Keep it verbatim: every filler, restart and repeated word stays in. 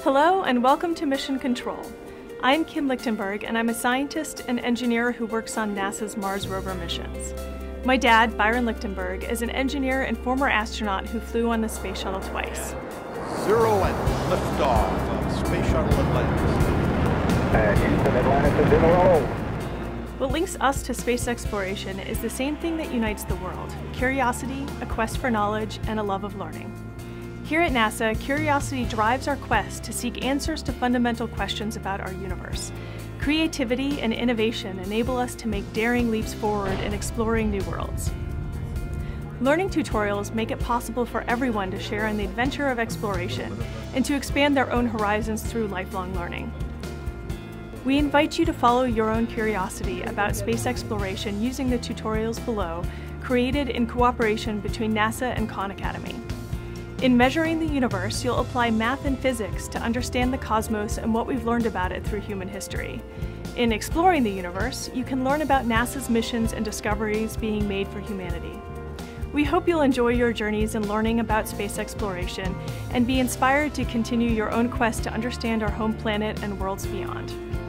Hello and welcome to Mission Control. I'm Kim Lichtenberg and I'm a scientist and engineer who works on NASA's Mars rover missions. My dad, Byron Lichtenberg, is an engineer and former astronaut who flew on the space shuttle twice. Zero and liftoff of Space Shuttle Atlantis. And Houston, Atlantis is in a roll. What links us to space exploration is the same thing that unites the world: curiosity, a quest for knowledge, and a love of learning. Here at NASA, curiosity drives our quest to seek answers to fundamental questions about our universe. Creativity and innovation enable us to make daring leaps forward in exploring new worlds. Learning tutorials make it possible for everyone to share in the adventure of exploration and to expand their own horizons through lifelong learning. We invite you to follow your own curiosity about space exploration using the tutorials below, created in cooperation between NASA and Khan Academy. In measuring the universe, you'll apply math and physics to understand the cosmos and what we've learned about it through human history. In exploring the universe, you can learn about NASA's missions and discoveries being made for humanity. We hope you'll enjoy your journeys in learning about space exploration and be inspired to continue your own quest to understand our home planet and worlds beyond.